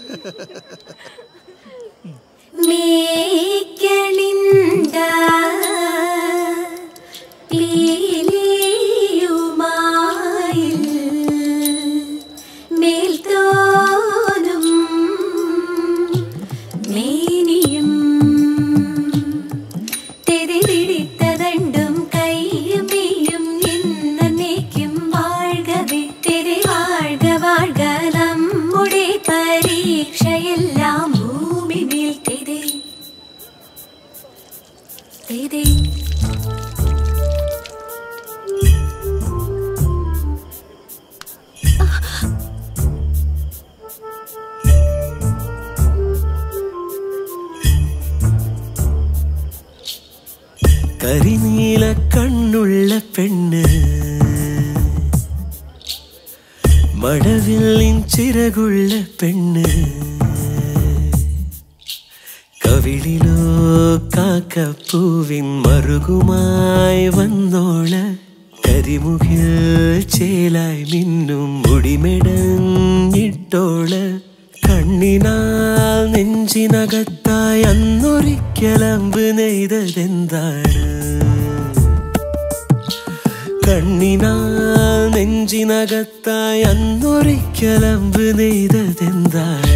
കരിനീല കണ്ണുള്ള പെണ്ണ്, മഴവില്ലിൻ ചിറകുള്ള പെണ്ണ്, കവിളിലോ കാക്കപ്പൂവിൻ മറുകുമായി വന്നോള, കരിമുകിൽ ചേലായി മിന്നും മുടിമെടഞ്ഞിട്ടോള, കണ്ണിനാൽ നെഞ്ചിനകത്തായി അന്നൊരിക്കലമ്പ് നെയ്തതെന്താണ്? കണ്ണിനാൽ നെഞ്ചിനകത്തായി അന്നൊരിക്കലമ്പ് നെയ്തതെന്താണ്?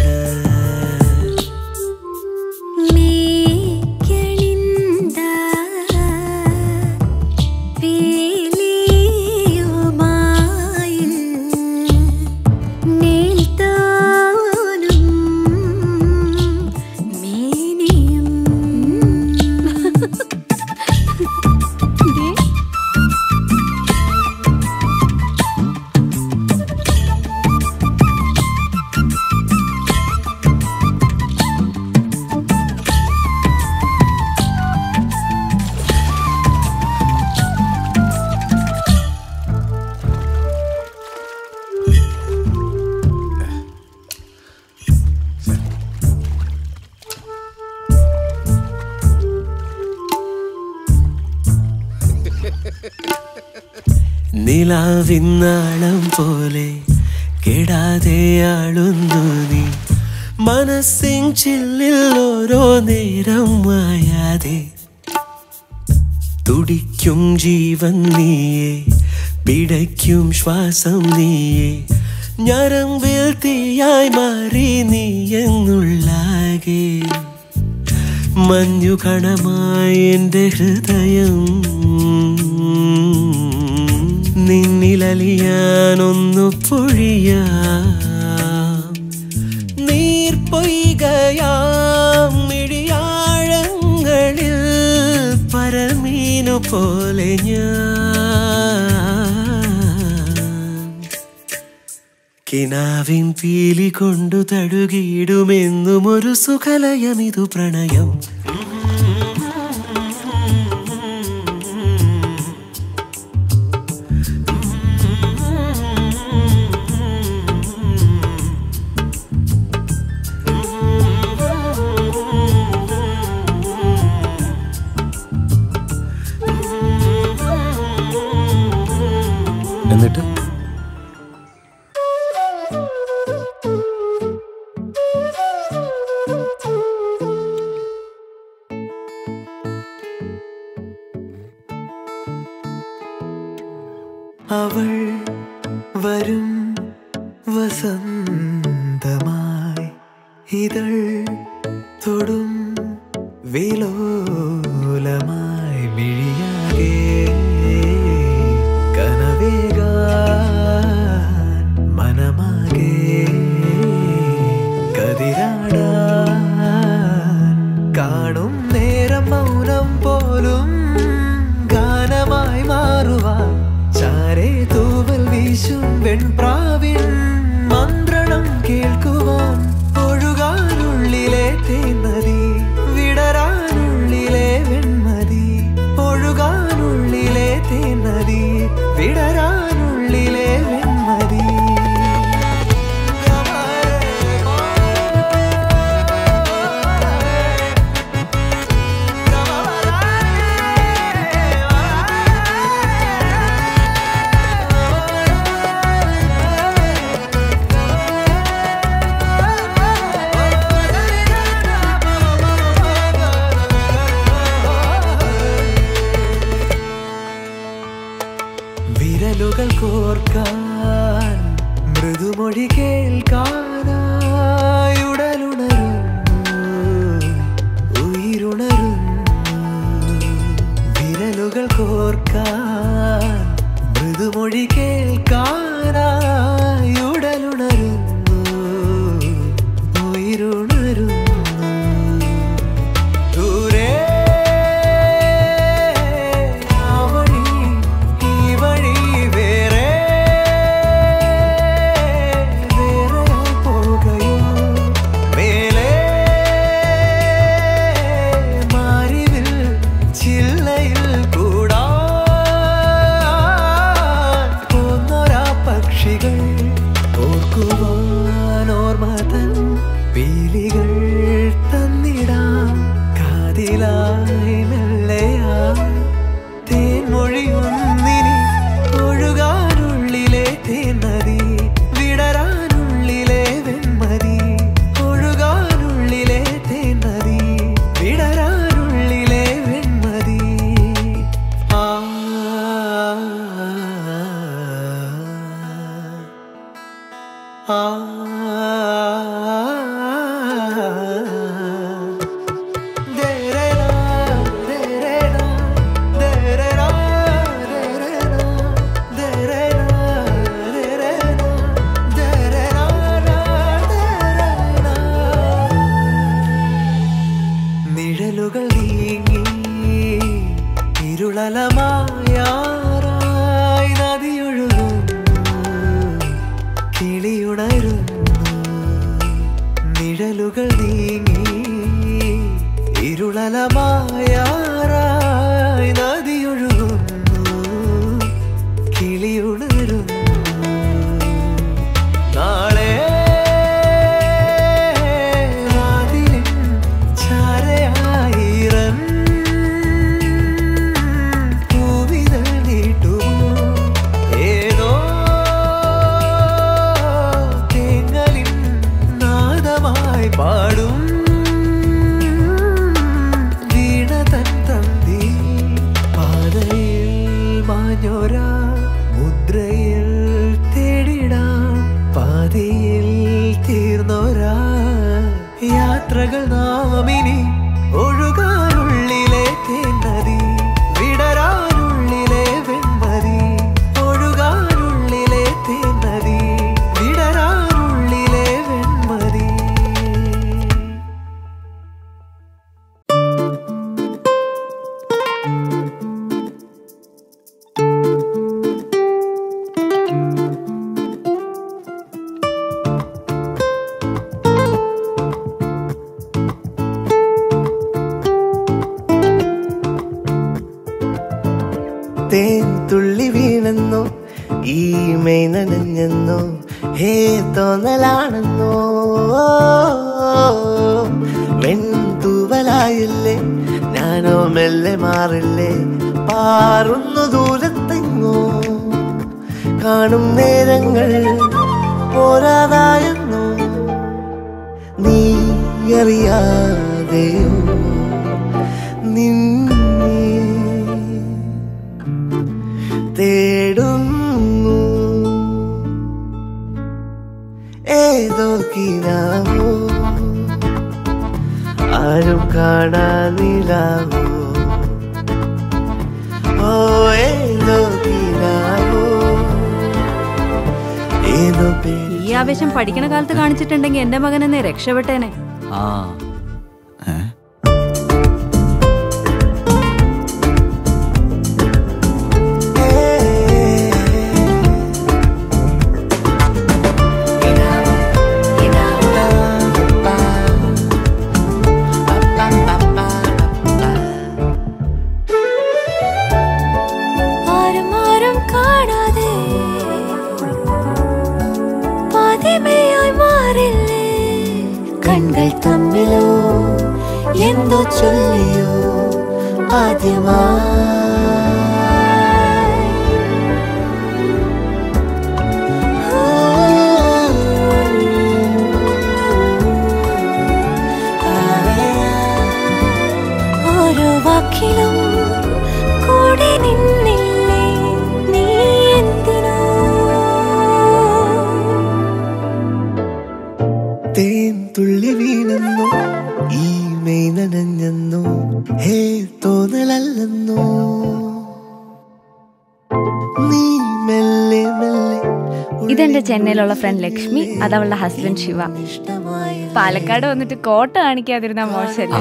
നിലാവിന്നാളം പോലെ കെടാതെയാളുന്നു നീ, മനസ്സിൻ ചില്ലിൽ ഓരോ നേരം മായാതെ, തുടിക്കും ജീവൻ നീയെ, പിടയ്ക്കും ശ്വാസം നീയെ, ഞരമ്പിൽ തീയായി മാറി നീ എന്നുള്ളാകെ, മഞ്ഞു കണമായി എൻ്റെ ഹൃദയം നിന്നിലലിയാനൊന്നു പൊഴിയാം, നീർപ്പൊയ്കയാം മിഴിയാഴങ്ങളിൽ പരമീനു പോലെ ഞാൻ, കിനാവിൻ പീലി കൊണ്ടു തടുകിയിടുമെന്നും ഒരു സുഖലയമിതു പ്രണയം. എന്നിട്ട് അവൾ വരും വസന്തമായി, ഇതൾ തൊടും വിലോലമായി, മിഴിയാകെ കനവേകാൻ മനമാകെ കതിരാടാൻ, കാണും നേരം മൗനം പോലും ഗാനമായി മാറുവാൻ, ചാരേ തൂവൽ വീശും വെൺപ്രാവിൻ മന്ത്രണം കേൾക്കുവാൻ, ഒഴുകാനുള്ളിലെ തേൻനദി, വിടരാനുള്ളിലെ വെൺമതി, ഒഴുകാനുള്ളിലെ തേൻനദി, വിടരാനുള്ളിലെ വെൺമതി. മൃദുമൊഴി കേൾക്കാനായി ഉടലുണരുന്നു, ഉயிருണരുന്നു. വിരലുകൾ കോർക്കാൻ മൃദുമൊഴി കേൾക്കാനായി ഉടലുണരുന്നു, ഉയിരുണരുന്നു. ദൂരെ ആ വഴി ഈ വഴി വേറെ വേറെ പോകുകയോ മേലെ മാരിവിൽ ചില്ലയിൽ കൂടാ പോന്നൊരാ പക്ഷികൾ ഓർക്കുവാൻ ഓർമ്മതൻ പീലികൾ തന്നിടാം കാതിലായി മെല്ലയാ തേൻമൊഴിയൊന്നിനി ഒഴുകാനുള്ളിലെ തേൻനദി വിടരാനുള്ളിലെ വെൺമതി ഒഴുകാനുള്ളിലെ തേൻനദി വിടരാനുള്ളിലെ വെൺമതി. ആ ആ ദേരേനാ ദേരേനാ ദേരേനാ ദേരേനാ ദേരേനാ ദേരേനാ ദേരേനാ. നിഴലുകൾ നീങ്ങി ഇരുളലമായാറായി നദിയൊഴുകുന്നു, കിളിയുണരുന്നു. നിഴലുകൾ നീങ്ങി ഇരുളലമായാറായി നദിയൊഴുകുന്നു, കിളിയുണരുന്നു. നാളെ വാതിലിൻ ചാരയായിരം പൂവിതൾ നീട്ടുമോ ഏതോ തേങ്ങലിൻ നാദമായി പാടും വീണ തൻ തന്തി പാതയിൽ മാഞ്ഞോരാ മുദ്രയിൽ തേടിടാം പാതയിൽ തീർന്നോരാ യാത്രകൾ നാമിനി ഒഴുകാനുള്ളിലെ തേൻനദി വിടരാനുള്ളിലെ വെൺമതി ഒഴുകാനുള്ളിലെ തേൻനദി വിടരാനുള്ളിലെ വെൺമതി. തേൻ തുള്ളി വീണെന്നോ ഈ മെയ് നനഞ്ഞെന്നോ ഹേ തോന്നലാണെന്നോ വെൺതൂവലായില്ലേ ഞാനോ മെല്ലെ മാറില്ലേ പാറുന്നു ദൂരത്തെങ്ങോ കാണും നേരങ്ങൾ പോരാതായെന്നോ നീ അറിയാതെയോ നിന്നെ തേടുന്നു ഏതോ കിനാവോ ആരും കാണാനിലാവോ ഓ ഏതോ കിനാവോ ഏതോ ഈ ആവേശം പഠിക്കണ കാലത്ത് കാണിച്ചിട്ടുണ്ടെങ്കിൽ എന്റെ മകൻ എന്നെ രക്ഷപ്പെട്ടേനെ. കൺകൾ തമ്മിലോ എന്തോ ചൊല്ലിയോ ആദ്യമായി ഓരോ വാക്കിലും കൂടെ നിന്നില്ലേ നീ എന്തിനോ ചെന്നൈയിലുള്ള ഫ്രണ്ട് ലക്ഷ്മി, അതവളുടെ ഹസ്ബൻഡ് ശിവ. പാലക്കാട് വന്നിട്ട് കോട്ട കാണിക്കാതിരുന്ന മോശമല്ലേ?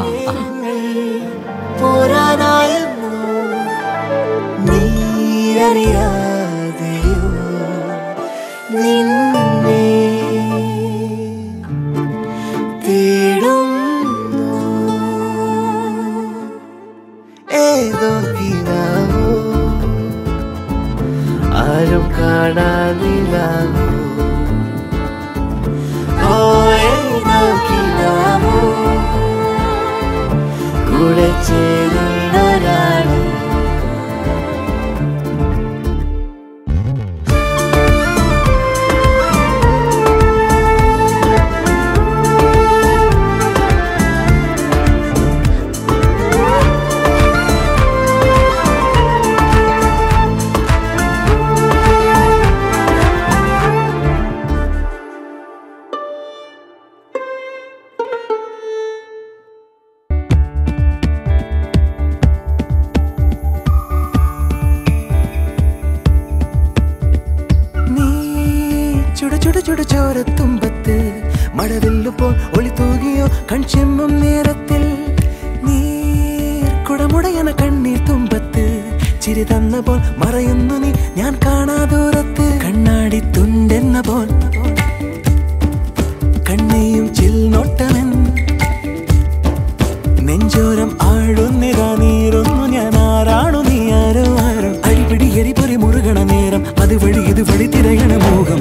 ആരും കാണാനില്ലാവോ കൂടെ ചേരുന്നൊരാളോ ചോരത്തുമ്പത്ത് മഴവില്ലുപോൽ ഒളി തൂകിയോ കൺചെമ്മും നേരത്തിൽ നീർക്കുടമുടയന കണ്ണീർ തുമ്പത്ത് ചിരി തന്ന പോൽ മറയുന്നു നീ ഞാൻ കാണാദൂരത്ത് കണ്ണാടി തുണ്ടെന്ന പോൽ കണ്ണയും ചിൽനോട്ടമൻ നെഞ്ചോരം ആഴുന്നിതാ നീരൊന്നു ഞാൻ ആരാണു നീ ആരോ ആരോ അടിപിടി എരിപൊരി മുറുകണ നേരം അതുവഴി ഇതുവഴി തിരയണ മോഹം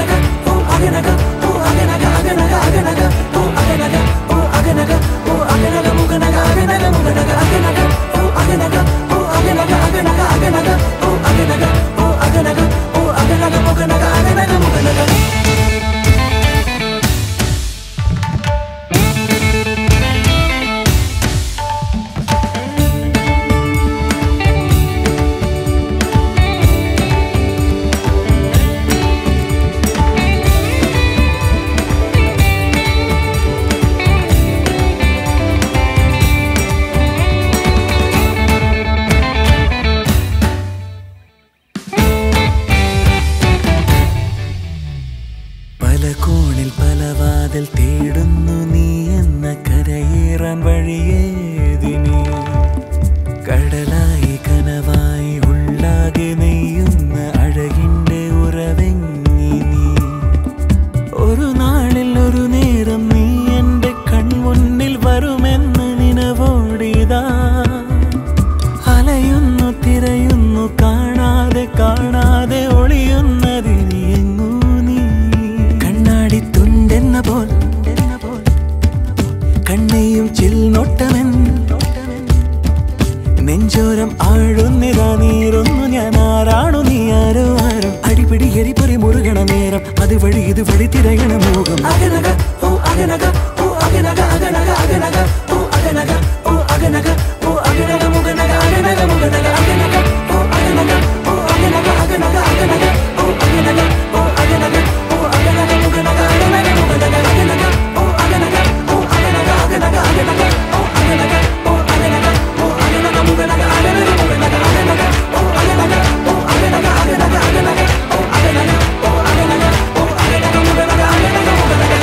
തേടുന്നു നീ എന്ന കരയേറാൻ വഴിയേതിനി കടലായി കനവായി ഉള്ളാകെ നെയ്യുന്ന അഴകിൻ്റെ ഉറവെങ്ങി നീ ഒരു നാളിൽ ഒരു നേരം നീ എൻ്റെ കൺമുന്നിൽ വരുമെന്ന് നിനവോടിതാ അലയുന്നു തിരയുന്നു കാണാതെ കാണാതെ ഒളിയുന്നതിനി എങ്ങൂ നീ കണ്ണാടി തുണ്ടെന്ന പോൽ കണ്ണയും ചിൽനോട്ടമൻ നെഞ്ചോരം ആഴുന്നിതാ നീരൊന്നു ഞാൻ ആരാണു നീ ആരോ ആരോ അടിപിടി എരിപൊരി മുറുകണ നേരം അതുവഴി ഇതുവഴി തിരയണ മോഹം അകനക ഓ അകനക ഓ അകനക അകനക അകനക ഓ അകനക ഓ അകനക ഓ അകനക മുഗനക അകനക മുഗനക അകനക ഓ അകനക ഓ അകനക അകനക അകനക ഓ അകനക ഓ അകനക ഓ അകനക മുഗനക അകനക മുഗനക അകനക ഓ അകനക ഓ അകനക അകനക അകനക ഓ അകനക ഓ അകനക ഓ അകനക മുഗനക അകനക മുഗനക അകനക ഓ അകനക ഓ അകനക അകനക അകനക ഓ അകനക ഓ അകനക ഓ അകനക മുഗനക അകനക മുഗനക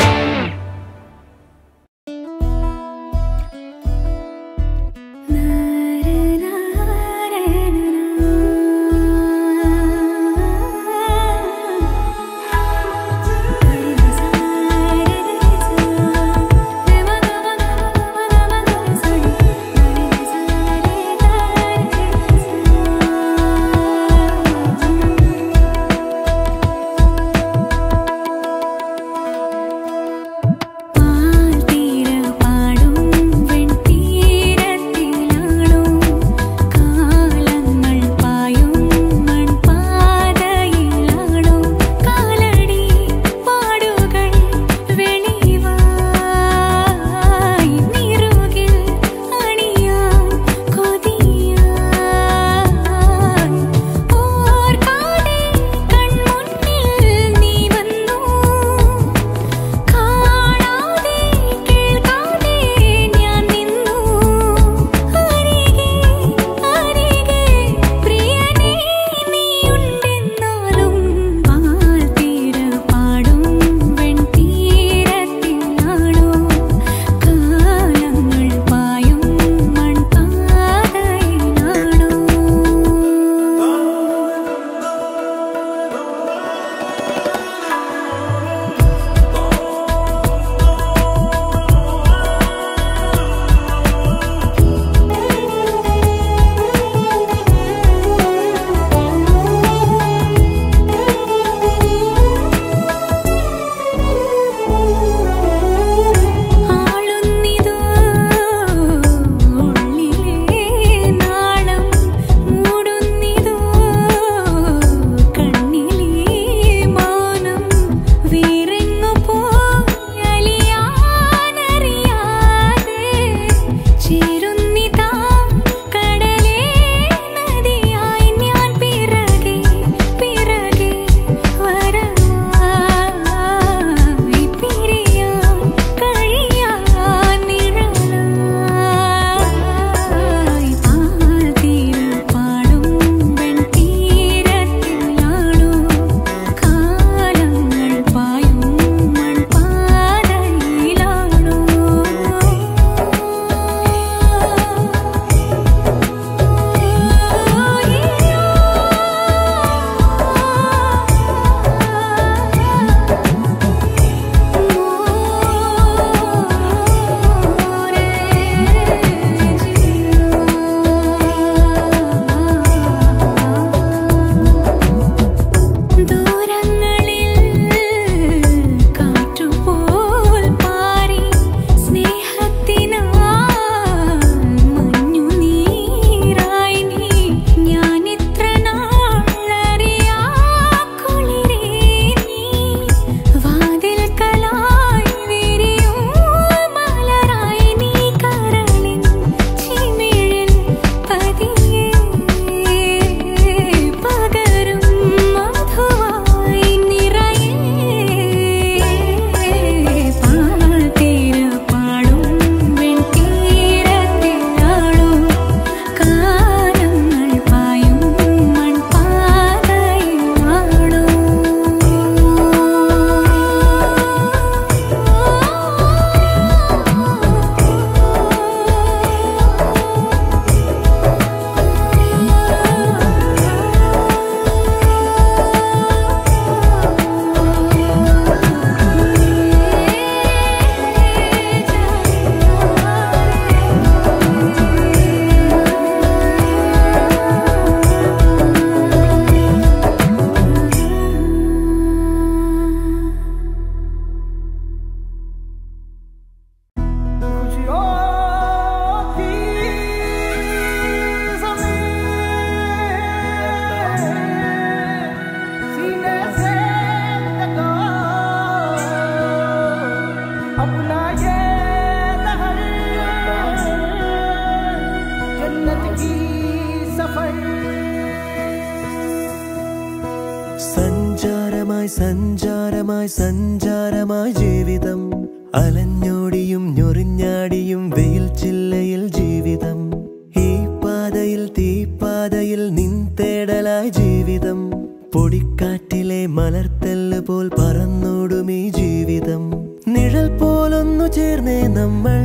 സഞ്ചാരമായി ജീവിതം അലഞ്ഞോടിയും ഞൊറിഞ്ഞാടിയും വെയിൽ ചില്ലയിൽ ജീവിതം ഈ പാതയിൽ തീപ്പാതയിൽ നിൻ തേടലായി ജീവിതം പൊടിക്കാറ്റിലെ മലർത്തല്ല് പോൽ പറന്നോടും ഈ ജീവിതം നിഴൽ പോലൊന്നു ചേർന്നേ നമ്മൾ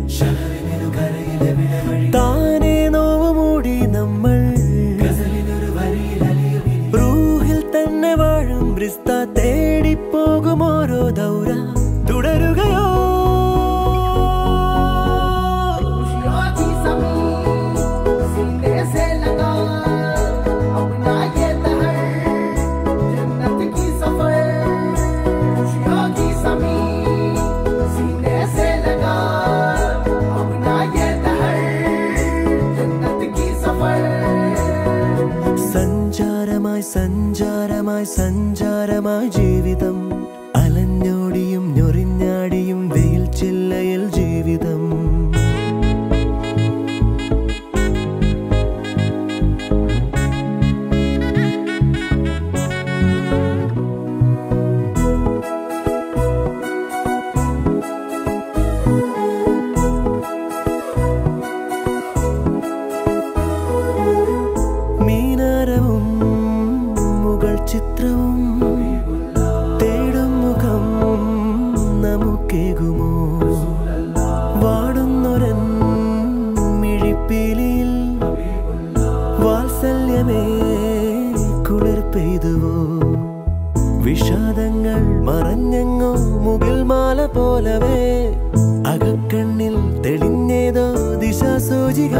താനേ നോവ് മൂടി നമ്മൾ റൂഹിൽ തന്നെ വാഴും റിസ്ത തേടിപ്പോകും ഓരോ ദൗര തുടരുകയോ സഞ്ചാരമായി സഞ്ചാരമായി ജീവിതം അലഞ്ഞോടിയും ഞൊറിഞ്ഞാടിയും വെയിൽ ചില്ലയിൽ ജീവിതം മീനാരവും ചിത്രവും തേടും മുഖം നമുക്കേകുമോ വാടുന്നൊരൻ മിഴിപ്പീലിയിൽ വാത്സല്യമേ കുളിർ പെയ്തുവോ വിഷാദങ്ങൾ മറഞ്ഞെങ്ങോ മുകിൽ മാല പോലവേ അകക്കണ്ണിൽ തെളിഞ്ഞേതോ ദിശാസൂചിക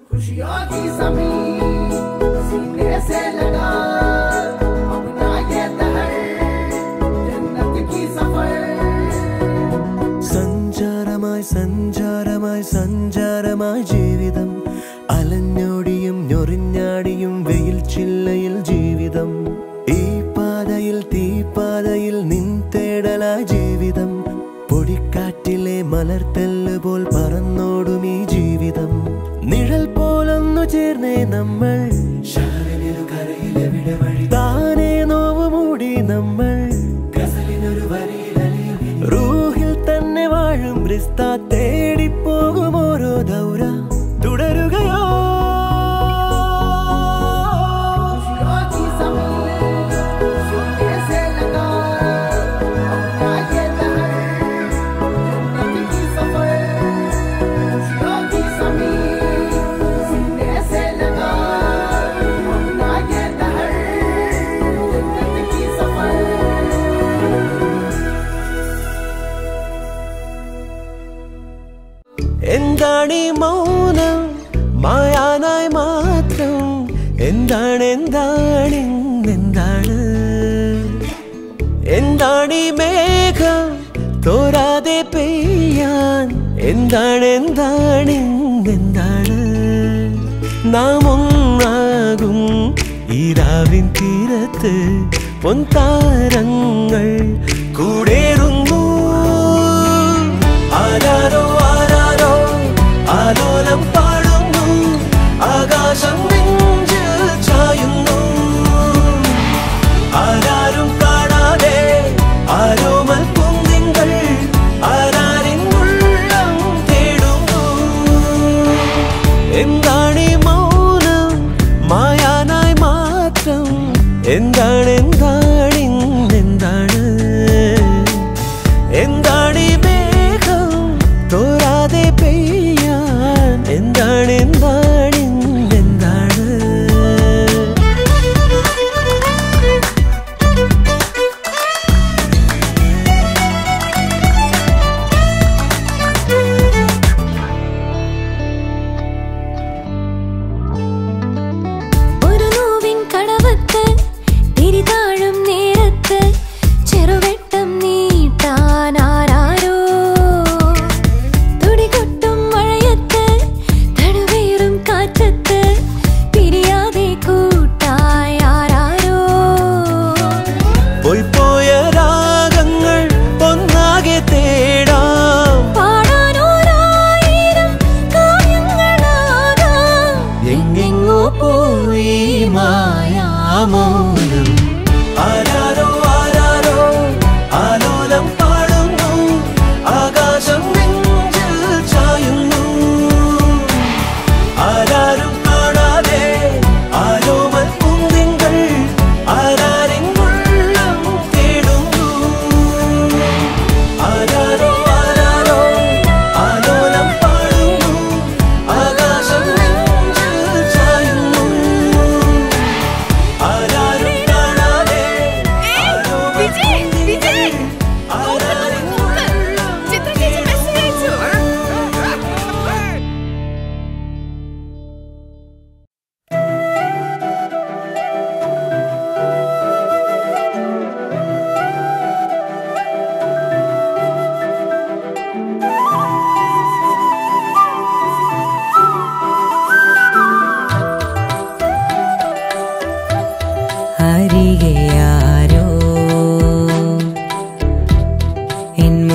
സഞ്ചാരമായി സഞ്ചാരമായി ജീവിതം അലഞ്ഞോടിയും ഞൊറിഞ്ഞാടിയും വെയിൽ ചില്ലയിൽ ജീവിതം ഈ പാതയിൽ തീപ്പാതയിൽ നിൻ തേടലായി ജീവിതം പൊടിക്കാറ്റിലെ മലർത്തല്ല് പോൽ പറന്നോടും ഈ ജീവിതം നിഴൽ പോലൊന്നു ചേർന്നേ നമ്മൾ താനേ നോവ് മൂടി നമ്മൾ റൂഹിൽ തന്നെ വാഴും റിസ്ത തേടിപ്പോകും ഓരോ ദൗര തുടരുകയോ എന്താണീ മൗനം മായാനായി മാത്രം എന്താണ് എന്താണീ മേഘം തോരാതെ പെയ്യാൻ എന്താണ് നാം ഒന്നാകും ഈ രാവിൻ തീരത്ത് പൊൻതാരങ്ങൾ കൂടേറുന്നു ആരാരോ ആലോലം പാടുന്നു ആകാശം നെഞ്ചിൽ ചായുന്നു ആരാരും കാണാതെ ആരോമൽ കുന്നിങ്ങൾ ആരാരിൻ ഉള്ളം തേടുന്നു എന്താണീ മൗനം മായാനായി മാത്രം എന്താണ്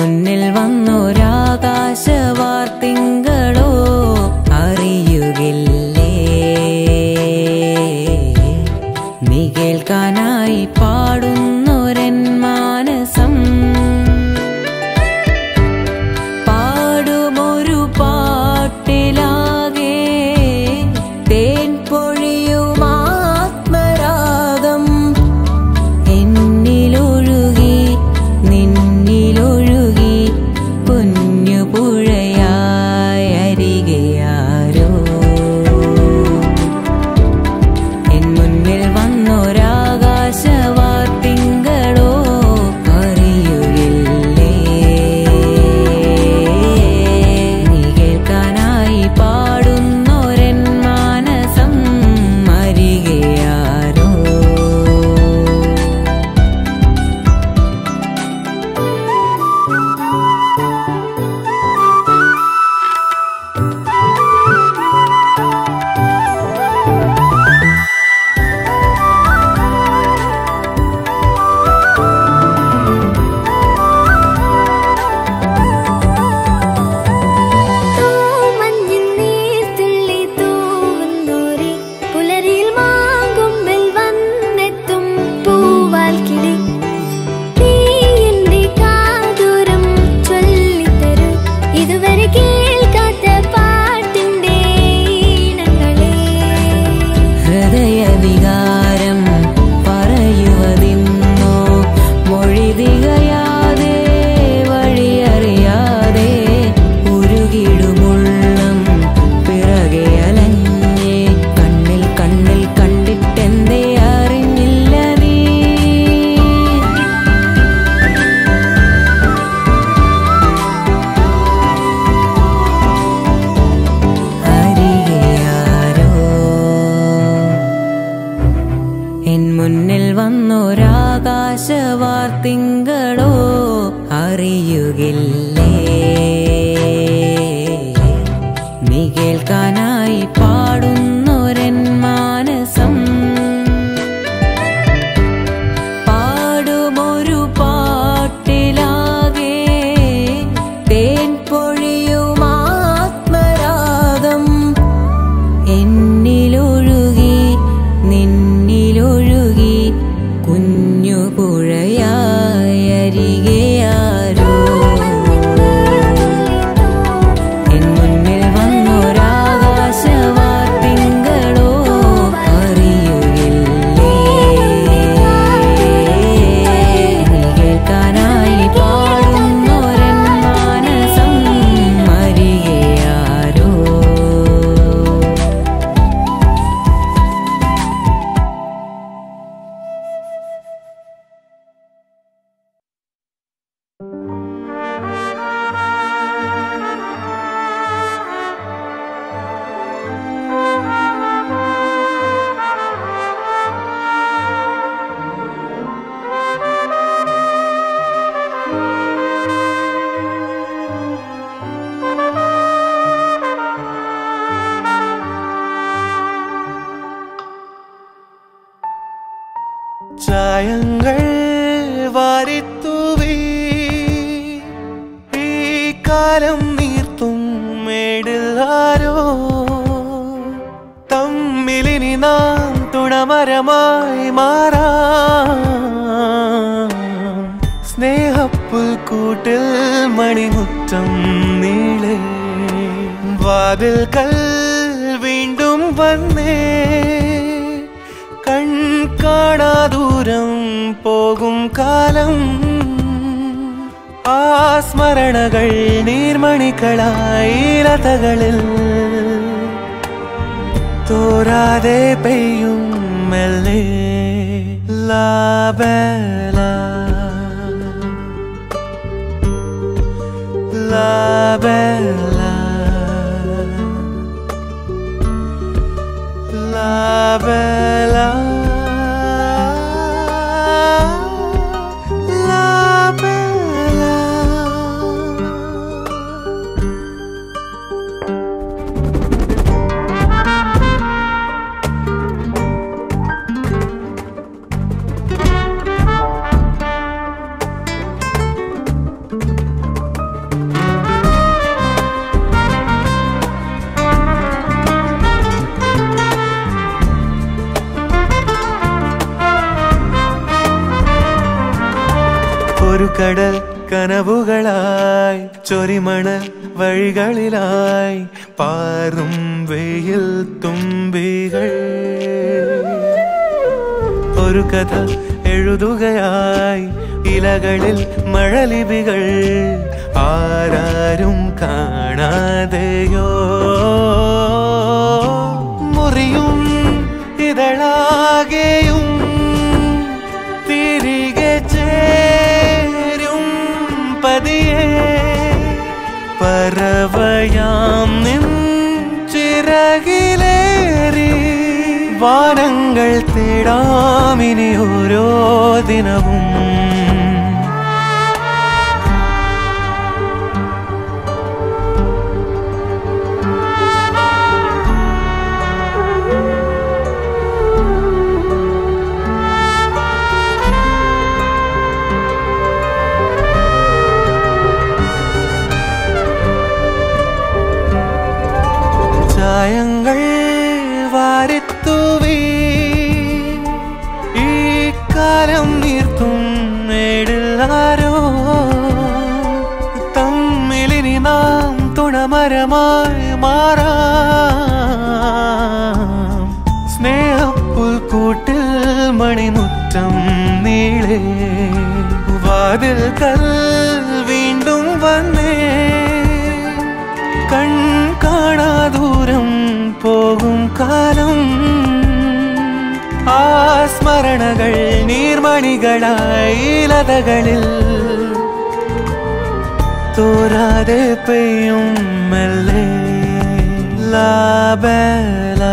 മുന്നിൽ വന്നൊരാകാശവാർത്തിങ്കളോ അറിയുകില്ലേ? നീ കേൾക്കാനായി പാടുന്നൊരൻ മാനസം പാടുമൊരു പാട്ടിലാകെ തേൻ പൊഴിയും ആത്മരാഗം എന്നിലൊഴുകി നിന്നിലൊഴുകി കുഞ്ഞു പുഴയായി അരികെയാരോ എൻ മുന്നിൽ വന്നൊരാകാശവാർത്തിങ്കളോ അറിയുകില്ലേ? നീ കേൾക്കാനായി പാടുന്നൊരൻ മാനസം അരികെയാരോ ഹൃദയവികാരം പറയുവതിന്നോ മൊഴി തികയാതെ വഴിയറിയാതെ ഉരുകിടുമുള്ളം പിറകെ അലഞ്ഞേ കണ്ണിൽ കണ്ണിൽ കണ്ടിട്ടെന്തേ അറിഞ്ഞില്ല നീ? അരികെയാരോ എൻ മുന്നിൽ വന്നൊരാകാശവാർത്തിങ്കളോ അറിയുകില്ലേ? നീ കേൾക്കാനായി പാടുന്നൊരൻ മാനസം പാടുമൊരു പാട്ടിലാകെ തേൻ പൊഴിയും ആത്മരാഗം എന്നിലൊഴുകി നിന്നിലൊഴുകി കുഞ്ഞു പുഴയായി അരികെയാരോ എൻ മുന്നിൽ വന്നൊരാകാശവാർത്തിങ്കളോ അറിയുകില്ലേ? നീ കേൾക്കാനായി പാടുന്നൊരൻ മാനസം അരികെയാരോ ചായങ്ങൾ വാരിത്തൂവി ഈ കാലം നീർത്തും മേടിൽ ആരോ തമ്മിലിനി നാം തുണമരമായി മാറാം സ്നേഹപ്പുൽക്കൂട്ടിൽ മണിമുറ്റം നീളെ വാതിൽക്കൽ വീണ്ടും വന്നേ കൺ കാണാ ദൂരം പോകും കാലം ആ സ്മരണകൾ നീർമണികളായി ലതകളിൽ തോരാതെ പെയ്യും മെല്ലെ ലാബേല ലാബേല ലാബേല ഒരു കടൽ കനവുകളായി ചൊരിമണൽ വഴികളിലായി പാറും വെയിൽ തുമ്പികൾ ഒരു കഥ എഴുതുകയായി ഇലകളിൽ മഴലിപികൾ ആരാരും കാണാതെയോ മുറിയും ഇതളാകെയും തിരികെ ചേരും പതിയെ പറവയാം നിൻ ചിറകിലേറി വാനങ്ങൾ തേടാമിനി ഓരോ ദിനവും ചായങ്ങൾ വാരിത്തൂവി ഈ കാലം നീർത്തും നേടില്ലാരോ തമ്മിലിനി നാം തുണമരമായി മാറാം സ്നേഹപ്പുൽക്കൂട്ടിൽ മണിമുറ്റം നീളെ വാതിൽക്കൽ വീണ്ടും വന്നേ കൺ കാണാ ദൂരം പോകും കാലം ആ സ്മരണകൾ നീർമണികളായി ലതകളിൽ തോരാതെ പെയ്യും മെല്ലെ ലാബേല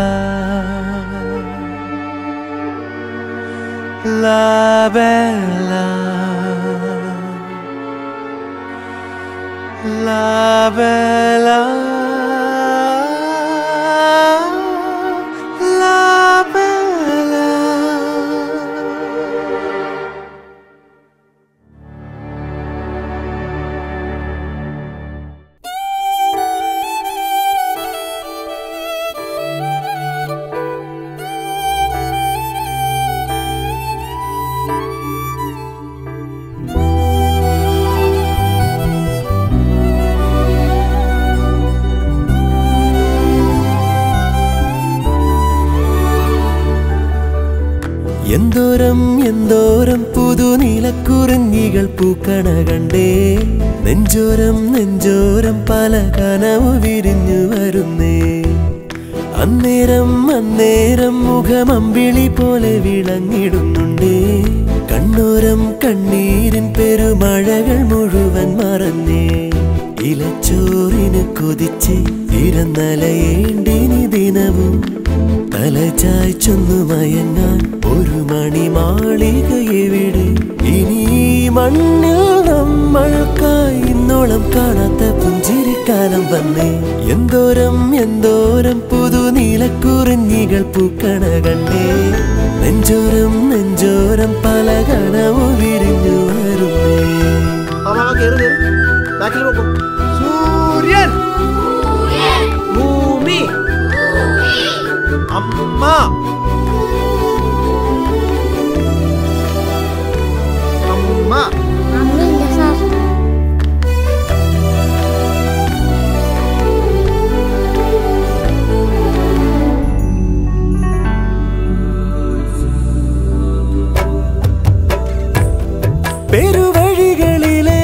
ലാബേല ലാബേല എന്തോരം എന്തോരം പുതുനീലക്കുറിഞ്ഞികൾ പൂക്കണ കണ്ടേ നെഞ്ചോരം നെഞ്ചോരം പല കനവ് വിരിഞ്ഞു വരുന്നേ അന്നേരം അന്നേരം മുഖമമ്പിളി പോലെ വിളങ്ങിടുന്നുണ്ടേ കണ്ണോരം കണ്ണീരിൻ പെരുമഴകൾ മുഴുവൻ മറന്നേ ഇലച്ചോറിന് കൊതിച്ച് ഇരന്നലയേണ്ടിനി ദിനവും തലചായ്ച്ചൊന്നു മയങ്ങാൻ ഒരു മണിമാളിക എവിടെ ഇനി മണ്ണിൽ നമ്മൾക്കായി ഇന്നോളം കാണാത്ത പുഞ്ചിരിക്കാലം വന്നേ എന്തോരം എന്തോരം പുതുനീലക്കുറിഞ്ഞികൾ പൂക്കണ കണ്ടേ നെഞ്ചോരം നെഞ്ചോരം പല കനവു വിരിഞ്ഞു വരുന്നേ സൂര്യൻ ഭൂമി അമ്മ അമ്മ അമ്മയില്ല സാർ പെരുവഴികളിലെ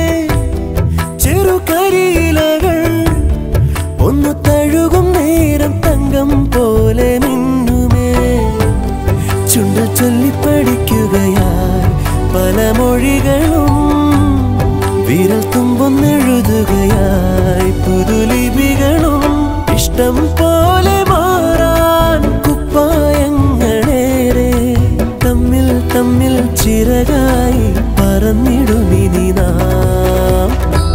ചെറുകരിയിലകൾ ഒന്ന് തഴുകും നേരം തങ്കം പോലെ മിന്നുമേ ചുണ്ടു ചൊല്ലിപ്പടിക്കുകയായി പല മൊഴികളും വിരൽ തുമ്പൊന്നെഴുതുകയായി പുതുലിപികളും ഇഷ്ടം പോലെ മാറാൻ കുപ്പായങ്ങളേറെ തമ്മിൽ തമ്മിൽ ചിറകായി പറന്നിടുമിനി നാം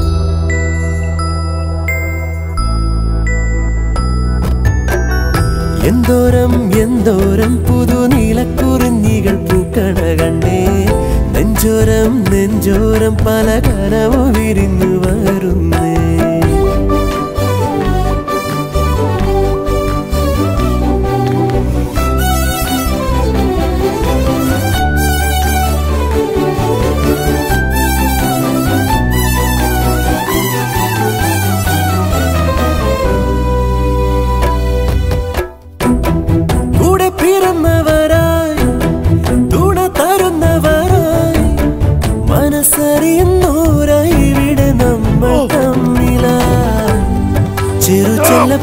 എന്തോരം എന്തോരം പുതുനീലക്കുറിഞ്ഞികൾ പൂക്കണ കണ്ടേ നെഞ്ചോരം നെഞ്ചോരം പല കനവു വിരിഞ്ഞു വരുന്നേ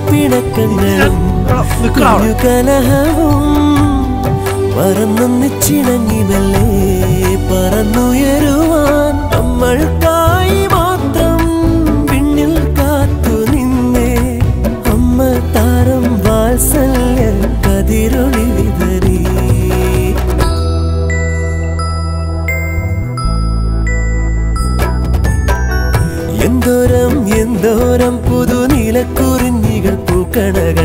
പിണക്കങ്ങളും കുഞ്ഞു കലഹവും പറന്നൊന്നിച്ചിണങ്ങിനല്ലേ പറന്നുയരുവാൻ നമ്മൾക്കായി മാത്രം പിന്നിൽ കാത്തു നിന്നേ അമ്മ താരം വാത്സല്യ കതിരൊളി വിതറി എന്തോരം എന്തോരം പുതുനീലക്കുറിഞ്ഞികൾ പൂക്കണക